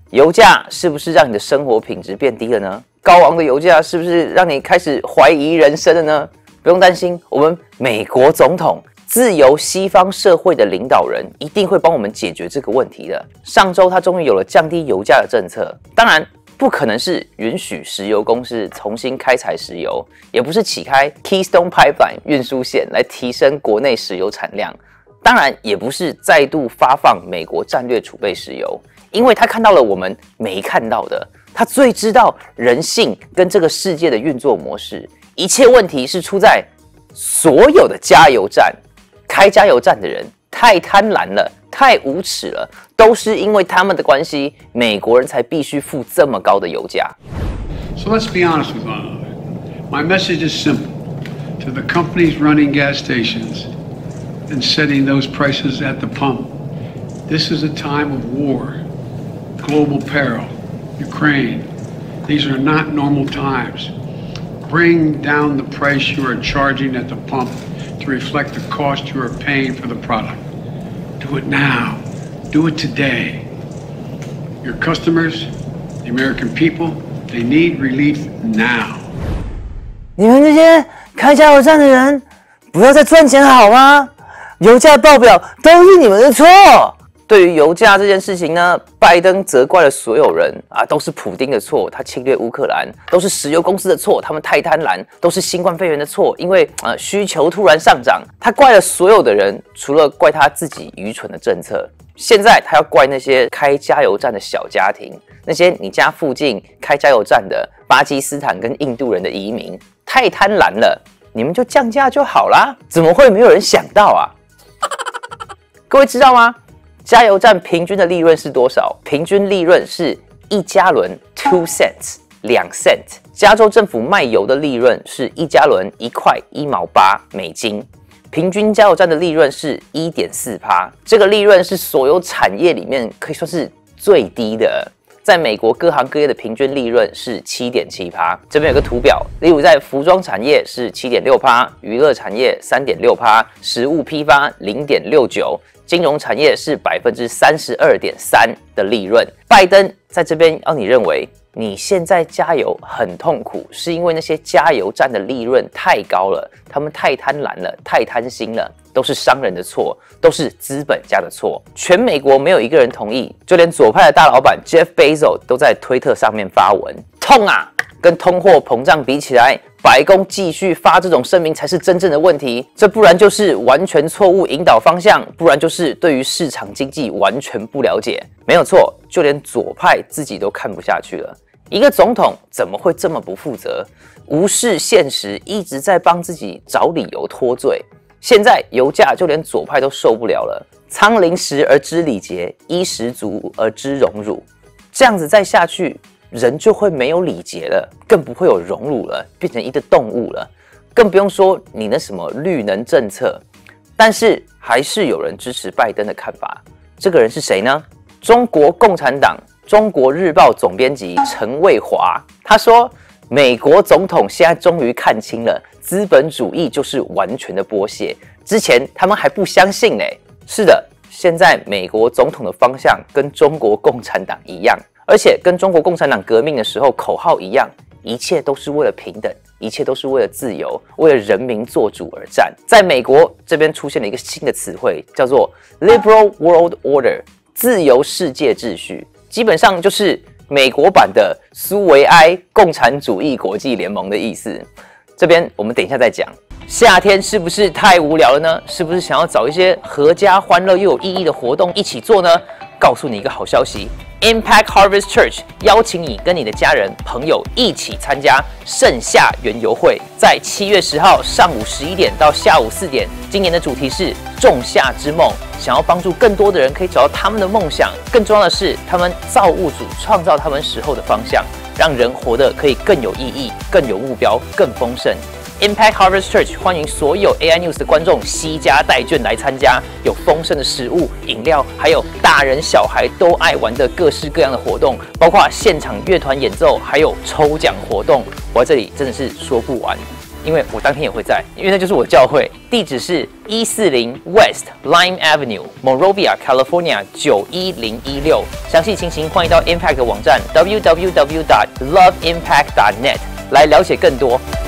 油价是不是让你的生活品质变低了呢？高昂的油价是不是让你开始怀疑人生了呢？不用担心，我们美国总统，自由西方社会的领导人一定会帮我们解决这个问题的。上周他终于有了降低油价的政策，当然不可能是允许石油公司重新开采石油，也不是启开 Keystone Pipeline 运输线来提升国内石油产量，当然也不是再度发放美国战略储备石油，因为他看到了我们没看到的，他最知道人性跟这个世界的运作模式。一切问题是出在所有的加油站，开加油站的人太贪婪了，太无耻了，都是因为他们的关系，美国人才必须付这么高的油价。 So let's be honest with one another. My message is simple. To the companies running gas stations and setting those prices at the pump, this is a time of war, global peril, Ukraine. These are not normal times. Bring down the price you are charging at the pump to reflect the cost you are paying for the product. Do it now. Do it today. Your customers, the American people, they need relief now. 你们这些开加油站的人，不要再赚钱好吗？油价爆表都是你们的错。对于油价这件事情呢，拜登责怪了所有人啊，都是普丁的错，他侵略乌克兰，都是石油公司的错，他们太贪婪，都是新冠肺炎的错，因为需求突然上涨，他怪了所有的人，除了怪他自己愚蠢的政策。现在他要怪那些开加油站的小家庭，那些你家附近开加油站的巴基斯坦跟印度人的移民，太贪婪了，你们就降价就好啦，怎么会没有人想到啊？各位知道吗？加油站平均的利润是多少？平均利润是1加仑2 cents 2 cent。加州政府卖油的利润是1加仑1块1毛8美金。平均加油站的利润是 1.4%， 这个利润是所有产业里面可以说是最低的。在美国各行各业的平均利润是 7.7%。这边有个图表，例如在服装产业是 7.6%， 娱乐产业 3.6%， 食物批发 0.69%， 金融产业是 32.3% 的利润。拜登在这边要你认为你现在加油很痛苦，是因为那些加油站的利润太高了，他们太贪婪了，太贪心了，都是商人的错，都是资本家的错。全美国没有一个人同意，就连左派的大老板 Jeff Bezos 都在推特上面发文，痛啊！跟通货膨胀比起来，白宫继续发这种声明才是真正的问题，这不然就是完全错误引导方向，不然就是对于市场经济完全不了解。没有错，就连左派自己都看不下去了。一个总统怎么会这么不负责，无视现实，一直在帮自己找理由脱罪。现在油价就连左派都受不了了，仓廪实而知礼节，衣食足而知荣辱。这样子再下去，人就会没有礼节了，更不会有荣辱了，变成一个动物了。更不用说你那什么绿能政策。但是还是有人支持拜登的看法。这个人是谁呢？中国共产党中国日报总编辑陈卫华，他说美国总统现在终于看清了，资本主义就是完全的剥削，之前他们还不相信呢。是的，现在美国总统的方向跟中国共产党一样，而且跟中国共产党革命的时候口号一样，一切都是为了平等，一切都是为了自由，为了人民做主而战。在美国这边出现了一个新的词汇，叫做 Liberal World Order， 自由世界秩序，基本上就是美国版的苏维埃共产主义国际联盟的意思。这边我们等一下再讲。夏天是不是太无聊了呢？是不是想要找一些合家欢乐又有意义的活动一起做呢？告诉你一个好消息， Impact Harvest Church 邀请你跟你的家人朋友一起参加盛夏园游会，在7月10号上午11点到下午4点。今年的主题是仲夏之梦，想要帮助更多的人可以找到他们的梦想。更重要的是，他们造物主创造他们时候的方向，让人活得可以更有意义、更有目标、更丰盛。Impact Harvest Church 欢迎所有 AI News 的观众惜家带眷来参加，有丰盛的食物、饮料，还有大人小孩都爱玩的各式各样的活动，包括现场乐团演奏，还有抽奖活动。我在这里真的是说不完。 因为我当天也会在，因为那就是我教会。地址是140 West Lime Avenue, Monrovia, California 91016。详细情形欢迎到 Impact 的网站 www.loveimpact.net 来了解更多。